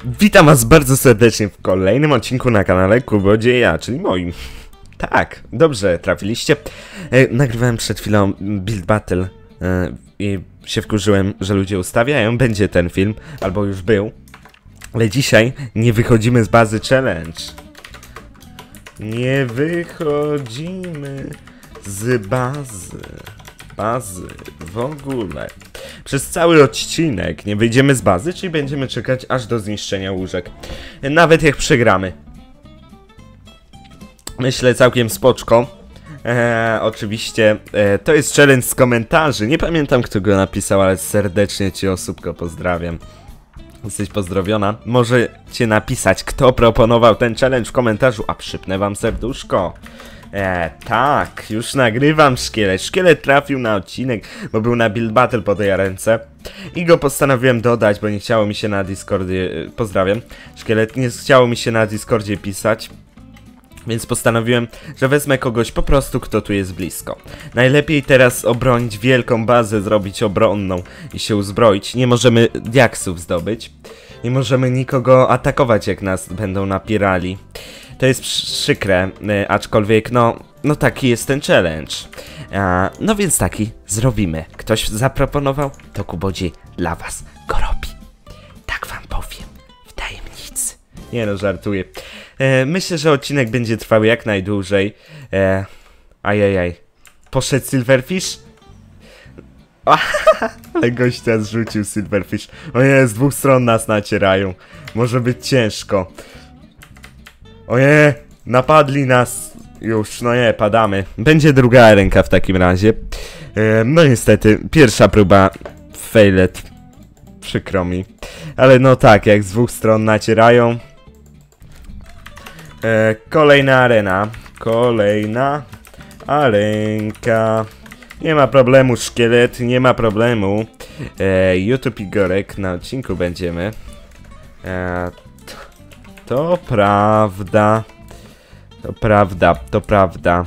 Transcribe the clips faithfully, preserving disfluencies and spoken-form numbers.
Witam was bardzo serdecznie w kolejnym odcinku na kanale Kubodzieja, czyli moim. Tak, dobrze trafiliście. E, nagrywałem przed chwilą Build Battle e, i się wkurzyłem, że ludzie ustawiają. Będzie ten film, albo już był. Ale dzisiaj nie wychodzimy z bazy challenge. Nie wychodzimy z bazy. Bazy w ogóle. Przez cały odcinek nie wyjdziemy z bazy, czyli będziemy czekać aż do zniszczenia łóżek. Nawet jak przegramy. Myślę całkiem spoczko. Eee, oczywiście e, to jest challenge z komentarzy. Nie pamiętam, kto go napisał, ale serdecznie cię, osóbko, pozdrawiam. Jesteś pozdrowiona. Możecie napisać, kto proponował ten challenge w komentarzu, a przypnę wam serduszko. Eee, tak, już nagrywam szkielet. Szkielet trafił na odcinek, bo był na Build Battle po tej ręce. I go postanowiłem dodać, bo nie chciało mi się na Discordzie... Pozdrawiam. Szkielet, nie chciało mi się na Discordzie pisać. Więc postanowiłem, że wezmę kogoś po prostu, kto tu jest blisko. Najlepiej teraz obronić wielką bazę, zrobić obronną i się uzbroić. Nie możemy diaksów zdobyć. Nie możemy nikogo atakować, jak nas będą napierali. To jest przykre, y, aczkolwiek no, no taki jest ten challenge. A, no więc taki zrobimy. Ktoś zaproponował, to Kubodziej dla was go robi. Tak wam powiem, w tajemnicy. Nie no, żartuję. E, myślę, że odcinek będzie trwał jak najdłużej. E, ajajaj. Poszedł Silverfish? Ale gościa zrzucił Silverfish. O nie, z dwóch stron nas nacierają. Może być ciężko. O nie, napadli nas. Już, no nie, padamy. Będzie druga ręka w takim razie. E, no niestety, pierwsza próba failet. Przykro mi. Ale no tak, jak z dwóch stron nacierają. E, kolejna arena. Kolejna arenka. Nie ma problemu, szkielet, nie ma problemu. E, YouTube Igorek, na odcinku będziemy. E, to, to prawda. To prawda, to prawda.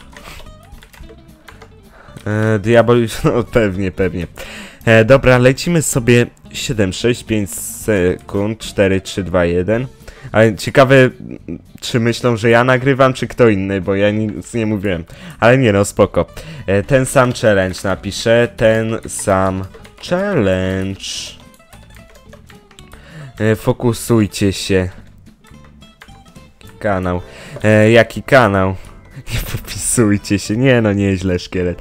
E, Diabolisz, no pewnie, pewnie. E, dobra, lecimy sobie siedem, sześć, pięć sekund, cztery, trzy, dwa, jeden. Ale ciekawe, czy myślą, że ja nagrywam, czy kto inny, bo ja nic nie mówiłem. Ale nie no, spoko. E, ten sam challenge napiszę, ten sam challenge. E, fokusujcie się. Kanał. E, jaki kanał? Nie popisujcie się. Nie no, nieźle, szkielet.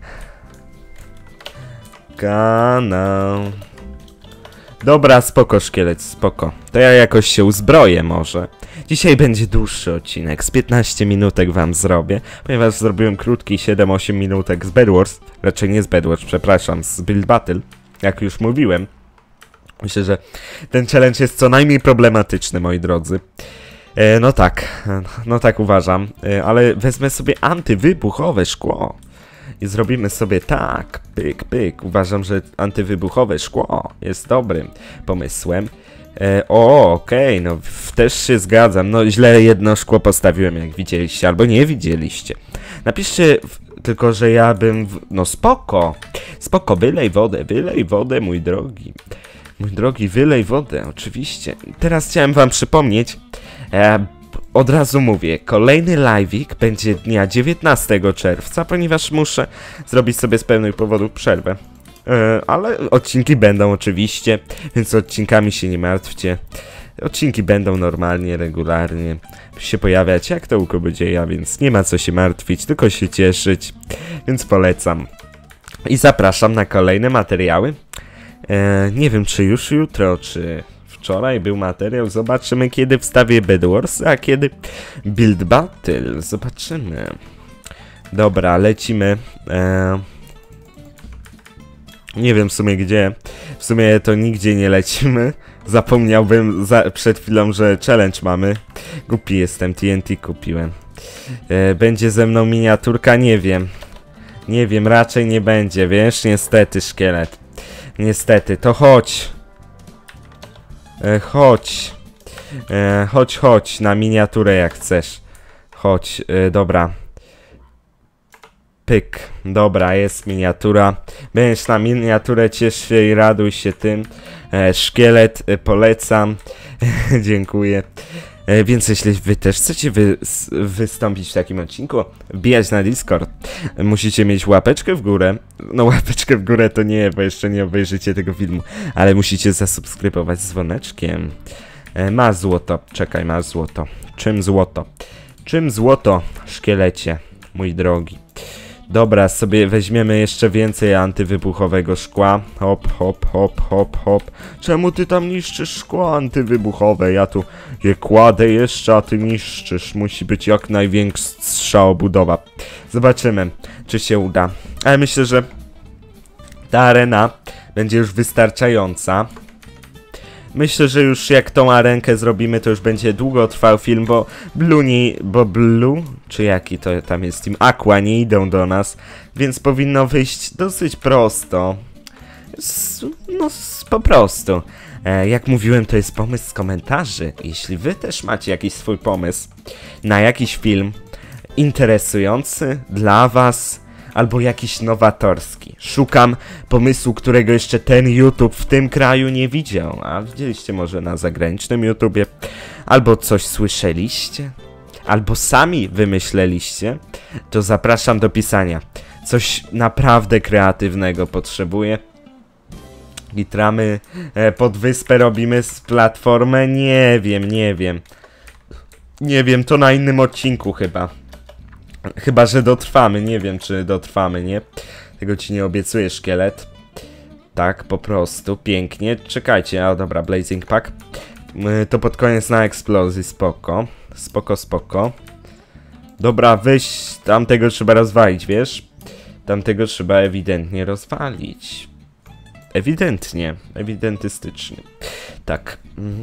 Kanał. Dobra, spoko, szkielet, spoko. To ja jakoś się uzbroję może. Dzisiaj będzie dłuższy odcinek, z piętnaście minutek wam zrobię, ponieważ zrobiłem krótki siedem osiem minutek z Bed Wars. Raczej nie z Bed Wars, przepraszam, z Build Battle, jak już mówiłem. Myślę, że ten challenge jest co najmniej problematyczny, moi drodzy. E, no tak, no tak uważam, e, ale wezmę sobie antywybuchowe szkło. I zrobimy sobie tak, pyk, pyk. Uważam, że antywybuchowe szkło jest dobrym pomysłem. E, o, okej, okay, no też się zgadzam. No źle jedno szkło postawiłem, jak widzieliście, albo nie widzieliście. Napiszcie w, tylko, że ja bym... W, no spoko, spoko, wylej wodę, wylej wodę, mój drogi. Mój drogi, wylej wodę, oczywiście. Teraz chciałem wam przypomnieć... E, Od razu mówię, kolejny live'ik będzie dnia dziewiętnastego czerwca, ponieważ muszę zrobić sobie z pewnych powodów przerwę. Yy, ale odcinki będą oczywiście, więc odcinkami się nie martwcie. Odcinki będą normalnie, regularnie się pojawiać, jak to u Kubodzieja, więc nie ma co się martwić, tylko się cieszyć. Więc polecam. I zapraszam na kolejne materiały. Yy, nie wiem, czy już jutro, czy... Wczoraj był materiał, zobaczymy kiedy wstawię Bed Wars, a kiedy Build Battle, zobaczymy. Dobra, lecimy. Eee... Nie wiem w sumie gdzie, w sumie to nigdzie nie lecimy. Zapomniałbym za przed chwilą, że challenge mamy. Głupi jestem, T N T kupiłem. Eee, będzie ze mną miniaturka? Nie wiem. Nie wiem, raczej nie będzie, wiesz, niestety szkielet. Niestety, to chodź. E, chodź, e, chodź, chodź na miniaturę jak chcesz. Chodź, e, dobra. Pyk. Dobra, jest miniatura. Będziesz na miniaturę, ciesz się i raduj się tym. E, szkielet, e, polecam. Dziękuję. E, więc jeśli wy też chcecie wy wystąpić w takim odcinku, wbijać na Discord, musicie mieć łapeczkę w górę. No łapeczkę w górę to nie, bo jeszcze nie obejrzycie tego filmu, ale musicie zasubskrybować z dzwoneczkiem. E, ma złoto, czekaj, ma złoto. Czym złoto? Czym złoto, szkielecie, mój drogi? Dobra, sobie weźmiemy jeszcze więcej antywybuchowego szkła. Hop, hop, hop, hop, hop. Czemu ty tam niszczysz szkło antywybuchowe? Ja tu je kładę jeszcze, a ty niszczysz. Musi być jak największa obudowa. Zobaczymy, czy się uda. Ale myślę, że ta arena będzie już wystarczająca. Myślę, że już jak tą arenkę zrobimy, to już będzie długo trwał film, bo Blue nie, bo Blue, czy jaki to tam jest team, Aqua nie idą do nas, więc powinno wyjść dosyć prosto. S no, po prostu. E, jak mówiłem, to jest pomysł z komentarzy. Jeśli wy też macie jakiś swój pomysł na jakiś film interesujący dla was, albo jakiś nowatorski. Szukam pomysłu, którego jeszcze ten YouTube w tym kraju nie widział. A widzieliście może na zagranicznym YouTubie? Albo coś słyszeliście? Albo sami wymyśleliście? To zapraszam do pisania. Coś naprawdę kreatywnego potrzebuję. Gitramy e, pod wyspę, robimy z platformę? Nie wiem, nie wiem. Nie wiem, to na innym odcinku chyba. Chyba, że dotrwamy, nie wiem czy dotrwamy, nie? Tego ci nie obiecuję, szkielet. Tak, po prostu, pięknie. Czekajcie, a dobra, Blazing Pack. To pod koniec na eksplozji, spoko. Spoko, spoko. Dobra, weź, tamtego trzeba rozwalić, wiesz? Tamtego trzeba ewidentnie rozwalić. Ewidentnie, ewidentystycznie. Tak.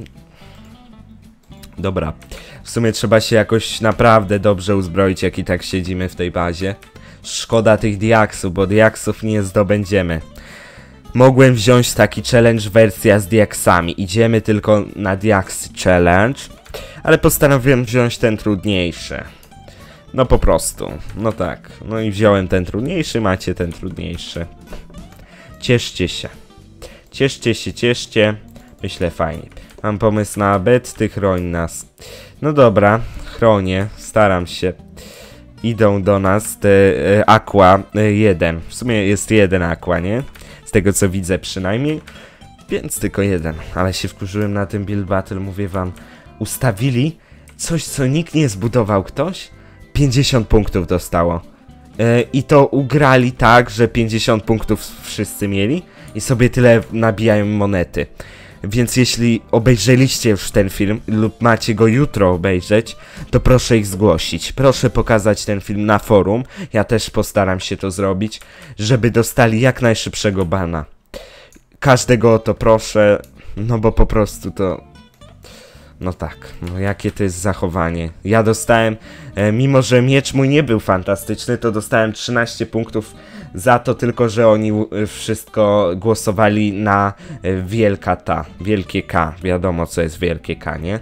Dobra. W sumie trzeba się jakoś naprawdę dobrze uzbroić, jak i tak siedzimy w tej bazie. Szkoda tych diaksów, bo diaksów nie zdobędziemy. Mogłem wziąć taki challenge wersja z diaksami. Idziemy tylko na diaksy challenge. Ale postanowiłem wziąć ten trudniejszy. No po prostu. No tak. No i wziąłem ten trudniejszy, macie ten trudniejszy. Cieszcie się. Cieszcie się, cieszcie. Myślę fajnie. Mam pomysł na Betty, chroń nas. No dobra, chronię, staram się. Idą do nas te e, Aqua e, jeden. W sumie jest jeden Aqua, nie? Z tego co widzę przynajmniej. Więc tylko jeden. Ale się wkurzyłem na tym Build Battle, mówię wam. Ustawili coś, co nikt nie zbudował ktoś. pięćdziesiąt punktów dostało. E, I to ugrali tak, że pięćdziesiąt punktów wszyscy mieli. I sobie tyle nabijają monety. Więc jeśli obejrzeliście już ten film lub macie go jutro obejrzeć, to proszę ich zgłosić. Proszę pokazać ten film na forum, ja też postaram się to zrobić, żeby dostali jak najszybszego bana. Każdego o to proszę, no bo po prostu to... No tak, no jakie to jest zachowanie. Ja dostałem, e, mimo że miecz mój nie był fantastyczny, to dostałem trzynaście punktów za to tylko, że oni wszystko głosowali na e, wielka ta, wielkie K. Wiadomo co jest wielkie K, nie?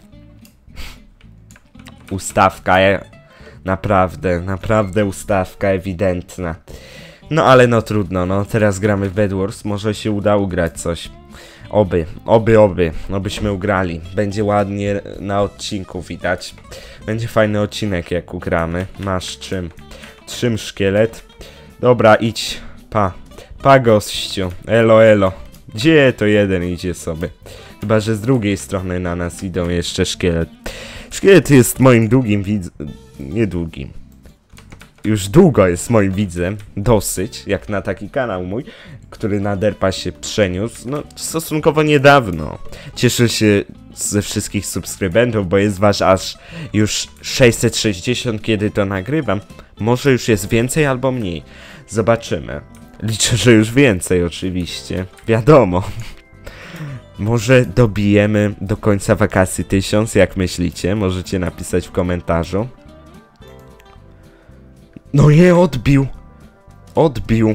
Ustawka, e, naprawdę, naprawdę ustawka ewidentna. No ale no trudno, no teraz gramy w Bed Wars, może się uda ugrać coś. Oby, oby, oby, obyśmy ugrali. Będzie ładnie na odcinku widać. Będzie fajny odcinek jak ugramy. Masz czym? Trzym szkielet. Dobra, idź. Pa. Pa gościu. Elo, elo. Gdzie to jeden idzie sobie? Chyba, że z drugiej strony na nas idą jeszcze szkielet. Szkielet jest moim długim widzem. Nie długim. Już długo jest moim widzem, dosyć, jak na taki kanał mój, który na derpa się przeniósł, no stosunkowo niedawno. Cieszę się ze wszystkich subskrybentów, bo jest was aż już sześćset sześćdziesiąt, kiedy to nagrywam. Może już jest więcej albo mniej, zobaczymy. Liczę, że już więcej oczywiście, wiadomo. Może dobijemy do końca wakacji tysiąc, jak myślicie? Możecie napisać w komentarzu. No nie, odbił. Odbił.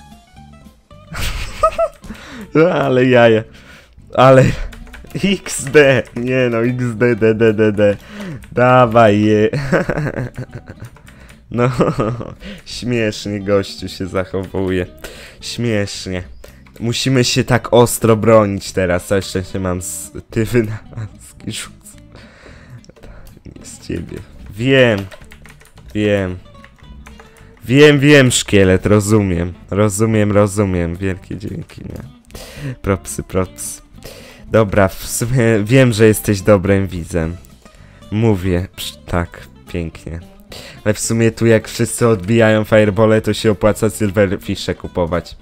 Ale jaja. Ale... iks de. Nie no, iks de, de, de, de, de. Dawaj je. No, śmiesznie gościu się zachowuje. Śmiesznie. Musimy się tak ostro bronić teraz. Całe szczęście mam z ty wynalazki rzuc. Nie z ciebie. Wiem. Wiem. Wiem, wiem, szkielet, rozumiem. Rozumiem, rozumiem. Wielkie dzięki, nie? Propsy, propsy. Dobra, w sumie wiem, że jesteś dobrym widzem. Mówię, psz, tak, pięknie. Ale w sumie tu jak wszyscy odbijają firebole, to się opłaca silverfishe kupować.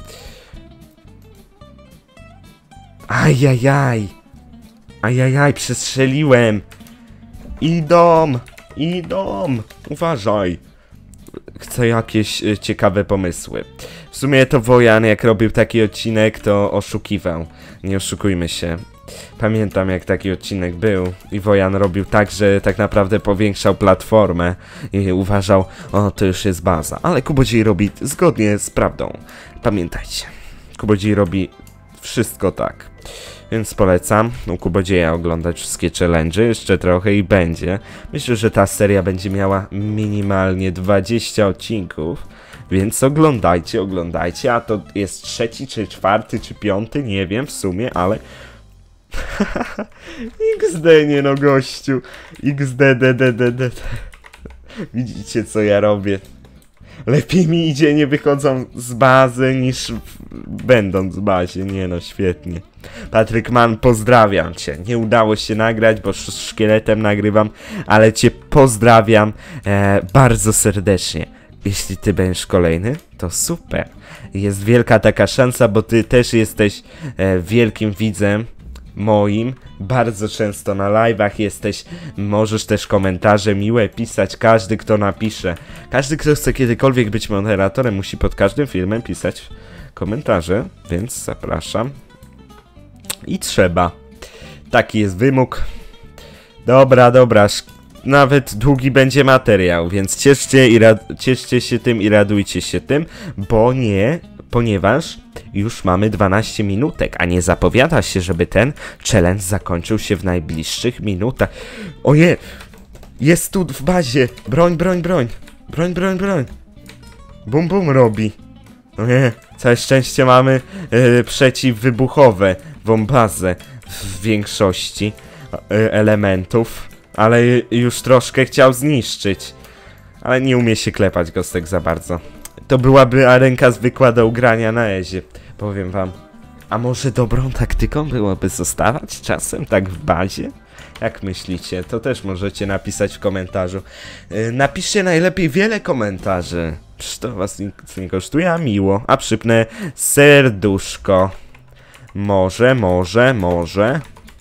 Ajajaj. Ajajaj, przestrzeliłem. Idą, idą. Uważaj. Chcę jakieś y, ciekawe pomysły. W sumie to Wojan, jak robił taki odcinek, to oszukiwał. Nie oszukujmy się. Pamiętam, jak taki odcinek był i Wojan robił tak, że tak naprawdę powiększał platformę i uważał, o, to już jest baza. Ale Kubodziej robi zgodnie z prawdą. Pamiętajcie, Kubodziej robi wszystko tak. Więc polecam u Kubodzieja oglądać wszystkie challenge, jeszcze trochę i będzie. Myślę, że ta seria będzie miała minimalnie dwadzieścia odcinków. Więc oglądajcie, oglądajcie, a to jest trzeci, czy czwarty, czy piąty, nie wiem w sumie, ale... iks de, nie no gościu. iks de, de, de, de, de. Widzicie, co ja robię. Lepiej mi idzie, nie wychodzą z bazy, niż będąc w bazie. Nie no, świetnie. Patryk Mann, pozdrawiam cię. Nie udało się nagrać, bo z szkieletem nagrywam, ale cię pozdrawiam e, bardzo serdecznie. Jeśli ty będziesz kolejny, to super. Jest wielka taka szansa, bo ty też jesteś e, wielkim widzem moim. Bardzo często na live'ach jesteś. Możesz też komentarze miłe pisać. Każdy, kto napisze. Każdy, kto chce kiedykolwiek być moderatorem, musi pod każdym filmem pisać komentarze. Więc zapraszam. I trzeba. Taki jest wymóg. Dobra, dobra. Nawet długi będzie materiał, więc cieszcie, i cieszcie się tym i radujcie się tym, bo nie, ponieważ już mamy dwanaście minutek, a nie zapowiada się, żeby ten challenge zakończył się w najbliższych minutach. O nie! Jest tu w bazie! Broń, broń, broń! Broń, broń, broń! Bum, bum robi. O nie! Całe szczęście mamy yy, przeciwwybuchowe bombazę w większości yy, elementów. Ale już troszkę chciał zniszczyć. Ale nie umie się klepać Gostek za bardzo. To byłaby arenka zwykła do ugrania na ezie. Powiem wam. A może dobrą taktyką byłoby zostawać czasem tak w bazie? Jak myślicie? To też możecie napisać w komentarzu. Yy, napiszcie najlepiej wiele komentarzy. Przecież to was nic nie kosztuje, a miło. A przypnę serduszko. Może, może, może...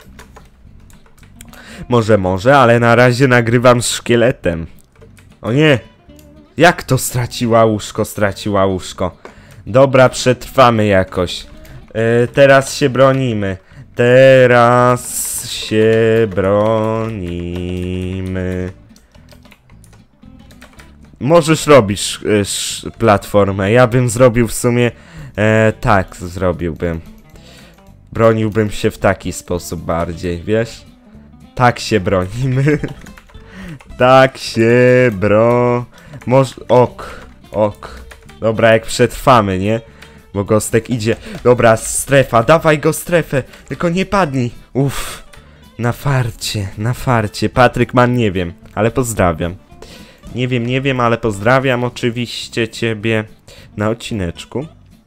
Może, może, ale na razie nagrywam z szkieletem. O nie! Jak to straciła łóżko, straciła łóżko? Dobra, przetrwamy jakoś. Yy, teraz się bronimy. Teraz się bronimy. Możesz robić yy, platformę. Ja bym zrobił w sumie... Yy, tak, zrobiłbym. Broniłbym się w taki sposób bardziej, wiesz? Tak się bronimy. Tak się bro... Moż... Ok. Ok. Dobra, jak przetrwamy, nie? Bo Gostek idzie. Dobra, strefa. Dawaj go strefę. Tylko nie padnij. Uff. Na farcie. Na farcie. Patryk Mann, nie wiem. Ale pozdrawiam. Nie wiem, nie wiem, ale pozdrawiam oczywiście ciebie na odcineczku.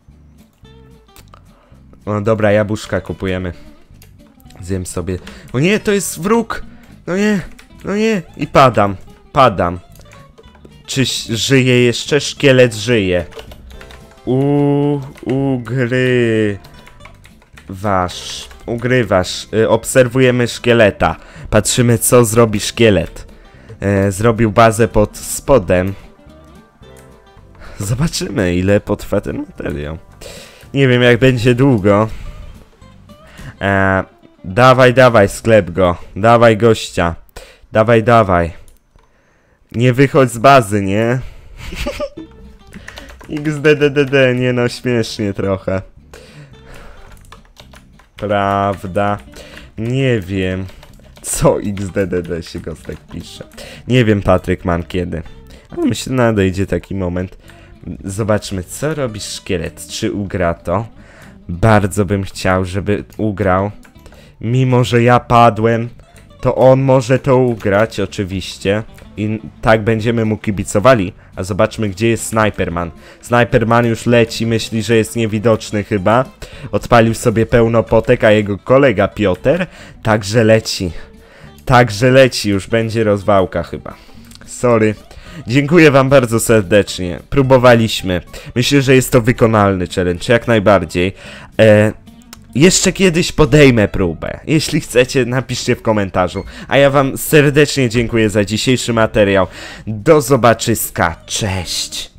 O, dobra, jabłuszka kupujemy. Zjem sobie. O nie, to jest wróg! No nie, no nie. I padam, padam. Czy żyje jeszcze? Szkielet żyje. U, ugrywasz. Ugrywasz. Y, obserwujemy szkieleta. Patrzymy, co zrobi szkielet. Y, zrobił bazę pod spodem. Zobaczymy, ile potrwa ten materiał. Nie wiem, jak będzie długo. Eee... Dawaj, dawaj, sklep go. Dawaj gościa. Dawaj, dawaj. Nie wychodź z bazy, nie? iks de de de de, nie no, śmiesznie trochę. Prawda? Nie wiem. Co iks de de de się Gostek pisze. Nie wiem, Patryk Mann, kiedy. Ale myślę, nadejdzie taki moment. Zobaczmy, co robi szkielet. Czy ugra to? Bardzo bym chciał, żeby ugrał. Mimo, że ja padłem, to on może to ugrać, oczywiście. I tak będziemy mu kibicowali. A zobaczmy, gdzie jest Sniperman. Sniperman już leci, myśli, że jest niewidoczny chyba. Odpalił sobie pełno potek, a jego kolega Piotr także leci. Także leci, już będzie rozwałka chyba. Sorry. Dziękuję wam bardzo serdecznie. Próbowaliśmy. Myślę, że jest to wykonalny challenge, jak najbardziej. E, jeszcze kiedyś podejmę próbę. Jeśli chcecie, napiszcie w komentarzu. A ja wam serdecznie dziękuję za dzisiejszy materiał. Do zobaczyska. Cześć.